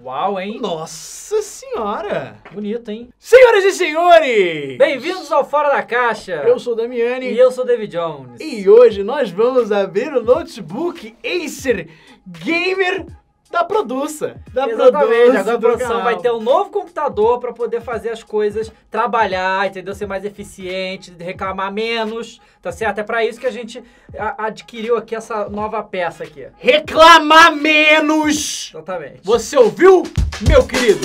Uau, hein? Nossa senhora! Bonito, hein? Senhoras e senhores! Bem-vindos ao Fora da Caixa! Eu sou o Damiani. E eu sou o David Jones. E hoje nós vamos abrir o notebook Acer Gamer da Produça. Exatamente, agora a do produção canal. vai ter um novo computador para poder fazer as coisas, trabalhar, entendeu? Ser mais eficiente, reclamar menos, tá certo? É para isso que a gente adquiriu aqui essa nova peça aqui. Reclamar menos! Exatamente. Você ouviu, meu querido?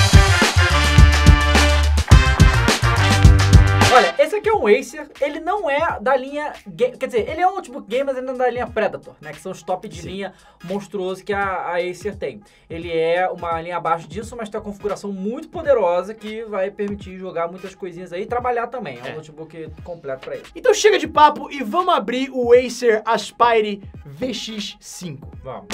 Olha, esse aqui é um Acer, ele não é da linha... Quer dizer, ele é um notebook game, mas ele não é da linha Predator, né? Que são os top de linha monstruoso que a Acer tem. Ele é uma linha abaixo disso, mas tem uma configuração muito poderosa que vai permitir jogar muitas coisinhas aí e trabalhar também. É um notebook completo pra ele. Então chega de papo e vamos abrir o Acer Aspire VX5. Vamos.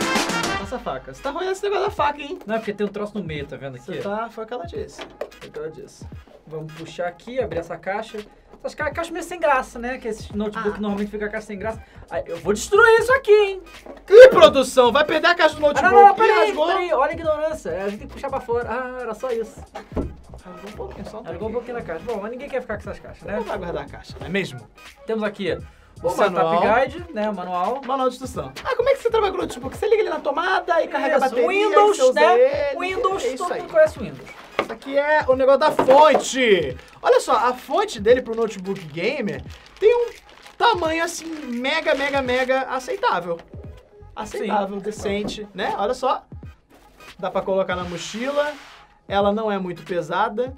Essa faca. Você tá rolando esse negócio da faca, hein? Não, é porque tem um troço no meio, tá vendo aqui? Você tá... Foi o que ela disse. Foi o que ela disse. Vamos puxar aqui, abrir essa caixa. Essas caixas meio sem graça, né? Que esse notebook normalmente fica a caixa sem graça. Aí, eu vou destruir isso aqui, hein? Que produção! Vai perder a caixa do notebook. Não, Ih, peraí, rasgou. olha a ignorância. A gente tem que puxar pra fora. Ah, era só isso. Rasgou um pouquinho, só um Rasgou um pouquinho na caixa. Bom, mas ninguém quer ficar com essas caixas, né? Não vai guardar a caixa, não é mesmo? Temos aqui o O Setup manual. Guide, né? O manual. Manual de instrução. Ah, como é que você trabalha com o notebook? Você liga ele na tomada e carrega a Isso, bateria, Windows, você usa né? ele. Windows, É isso todo aí. mundo conhece o Windows. Isso aqui é o negócio da fonte. Olha só, a fonte dele pro notebook gamer tem um tamanho assim, mega aceitável. Aceitável, Sim. decente, né? Olha só. Dá pra colocar na mochila. Ela não é muito pesada.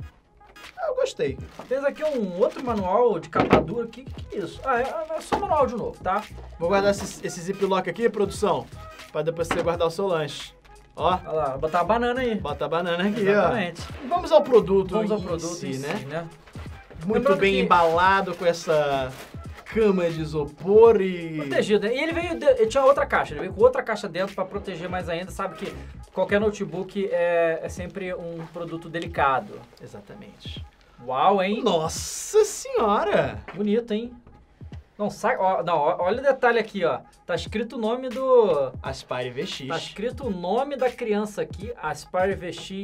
Eu gostei. Temos aqui um outro manual de capa dura. Que é isso? Ah, é só manual de novo, tá? Vou guardar esse ziplock aqui, produção, pra depois você guardar o seu lanche. Ó, Olha lá, vou botar a banana aí. bota a banana aqui, Exatamente. ó. Vamos ao produto Vamos ao em produto si, em né? si, né? Muito Lembrando bem que- embalado com essa cama de isopor e... Protegido, né? E ele tinha outra caixa, ele veio com outra caixa dentro pra proteger mais ainda. Sabe que qualquer notebook é sempre um produto delicado. Exatamente. Uau, hein? Nossa senhora! Bonito, hein? Não, sai, ó, não, olha o detalhe aqui, ó. Tá escrito o nome do... Aspire VX. Tá escrito o nome da criança aqui, Aspire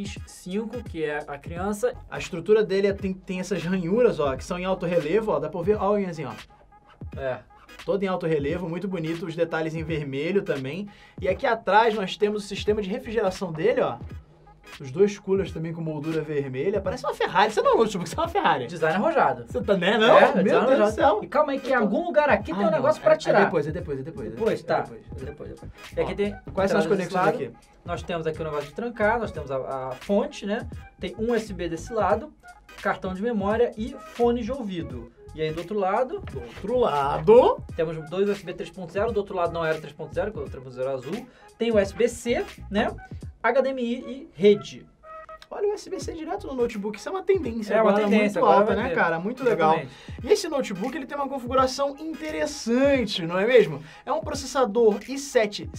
VX5, que é a criança. A estrutura dele tem essas ranhuras, ó, que são em alto relevo, ó. Dá pra ver, ó, o Ianzinho, ó. É. Todo em alto relevo, muito bonito, os detalhes em vermelho também. E aqui atrás nós temos o sistema de refrigeração dele, ó. Os dois coolers também com moldura vermelha. Parece uma Ferrari. Você não é um notebook, você é uma Ferrari. Design arrojado. Você tá, né? Não? É, Meu design Deus do arrojado. céu. E calma aí que em algum lugar aqui tem um não. negócio pra tirar. É depois. Depois, tá. Depois. E aqui Ó, tem... Quais são as entrada desse conexões lado. aqui? Nós temos aqui o negócio de trancar, nós temos a fonte, né? Tem um USB desse lado, cartão de memória e fone de ouvido. E aí do outro lado, Do outro lado... temos dois USB 3.0, do outro lado não era 3.0, que o 3.0 é azul. Tem USB-C, né? HDMI e rede. Olha o USB-C direto no notebook. Isso é uma tendência É uma agora tendência, muito agora alta, vai né, ter. cara? Muito legal. Exatamente. E esse notebook, ele tem uma configuração interessante, não é mesmo? É um processador i7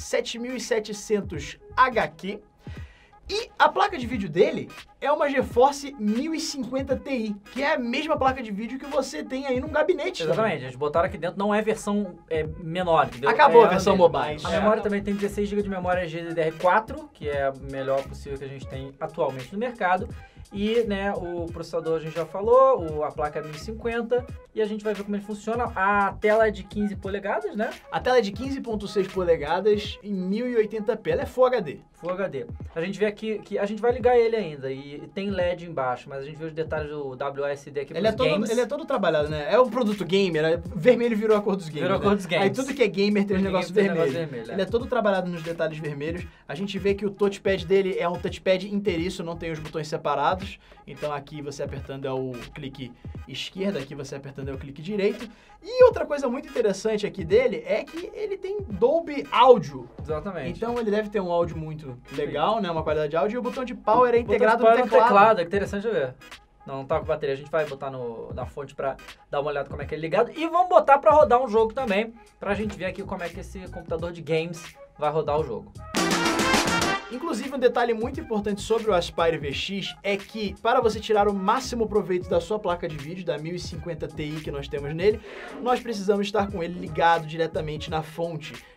7700HQ e a placa de vídeo dele é uma GeForce 1050 Ti, que é a mesma placa de vídeo que você tem aí num gabinete. Exatamente, eles botaram aqui dentro, não é versão menor, entendeu? Acabou É a versão mesma. mobile. A memória também tem 16 GB de memória GDDR4, que é a melhor possível que a gente tem atualmente no mercado. E, né, o processador a gente já falou, a placa é 1050, e a gente vai ver como ele funciona. A tela é de 15 polegadas, né? A tela é de 15.6 polegadas em 1080p, ela é Full HD. Full HD. A gente vê aqui que a gente vai ligar ele ainda, e tem LED embaixo, mas a gente vê os detalhes do WSD aqui Ele é, pros games. ele é todo trabalhado, né? É um produto gamer, vermelho virou a cor dos games. Virou a cor dos games. Aí tudo que é gamer tem um Tudo negócio game tem vermelho. negócio vermelho, é. Ele é todo trabalhado nos detalhes vermelhos. A gente vê que o touchpad dele é um touchpad inteiriço, não tem os botões separados. Então aqui você apertando é o clique esquerdo, aqui você apertando é o clique direito. E outra coisa muito interessante aqui dele é que ele tem Dolby Audio. Exatamente. Então ele deve ter um áudio muito legal, né? Uma qualidade de áudio. E o botão de power é Botão de integrado power no teclado. é interessante ver. Não tá com bateria, a gente vai botar na fonte pra dar uma olhada como é que ele é ligado. E vamos botar pra rodar um jogo também, pra gente ver aqui como é que esse computador de games vai rodar o jogo. Inclusive, um detalhe muito importante sobre o Aspire VX é que, para você tirar o máximo proveito da sua placa de vídeo, da 1050 Ti que nós temos nele, nós precisamos estar com ele ligado diretamente na fonte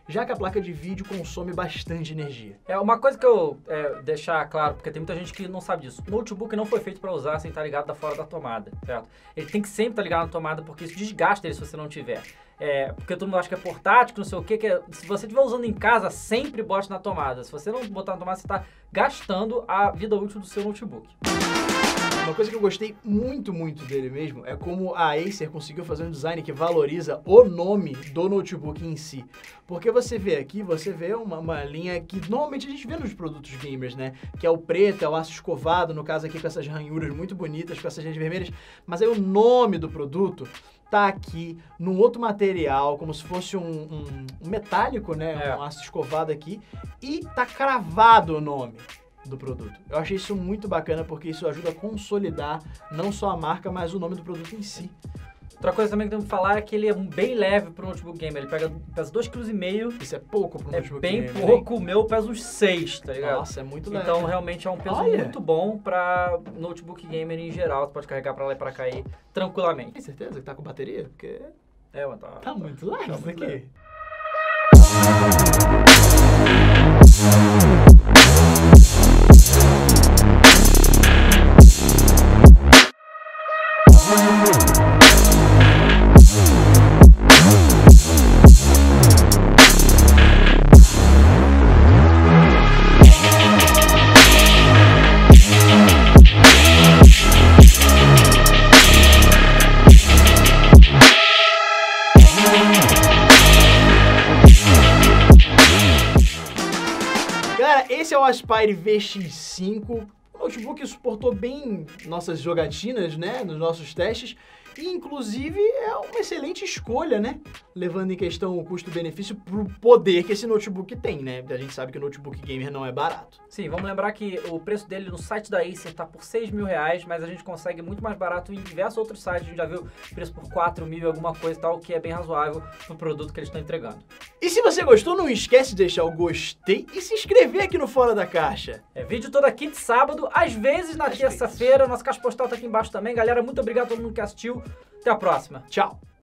já que a placa de vídeo consome bastante energia. É uma coisa que eu deixar claro, porque tem muita gente que não sabe disso. O notebook não foi feito para usar sem estar ligado da fora da tomada, certo? Ele tem que sempre estar ligado na tomada, porque isso desgasta ele se você não tiver. Porque todo mundo acha que é portátil, não sei o que, se você estiver usando em casa, sempre bote na tomada. Se você não botar na tomada, você está gastando a vida útil do seu notebook. Uma coisa que eu gostei muito dele mesmo é como a Acer conseguiu fazer um design que valoriza o nome do notebook em si. Porque você vê aqui, uma linha que normalmente a gente vê nos produtos gamers, né? Que é o preto, é o aço escovado, no caso aqui com essas ranhuras muito bonitas, com essas linhas vermelhas. Mas aí o nome do produto tá aqui num outro material, como se fosse um metálico, né? Um aço escovado aqui. E tá cravado o nome do produto. Eu achei isso muito bacana porque isso ajuda a consolidar não só a marca, mas o nome do produto em si. Outra coisa também que temos que falar é que ele é bem leve para o notebook gamer. Ele pesa 2,5 kg. Isso é pouco para o notebook gamer. É bem pouco. O meu pesa uns 6, tá ligado? Nossa, é muito leve. Então realmente é um peso muito bom para notebook gamer em geral. Você pode carregar para lá e para cá aí tranquilamente. Tem certeza que tá com bateria? Porque mas tá muito leve isso aqui. Galera, esse é o Aspire VX5. O notebook suportou bem nossas jogatinas, né, nos nossos testes. E, inclusive, é uma excelente escolha, né? Levando em questão o custo-benefício pro poder que esse notebook tem, né? A gente sabe que o notebook gamer não é barato. Sim, vamos lembrar que o preço dele no site da Acer tá por R$6.000, mas a gente consegue muito mais barato em diversos outros sites. A gente já viu preço por 4.000 e alguma coisa e tal, que é bem razoável pro produto que eles estão entregando. E se você gostou, não esquece de deixar o gostei e se inscrever aqui no Fora da Caixa. Vídeo toda quinta e sábado, às vezes na terça-feira. Nossa caixa postal tá aqui embaixo também. Galera, muito obrigado a todo mundo que assistiu. Até a próxima. Tchau.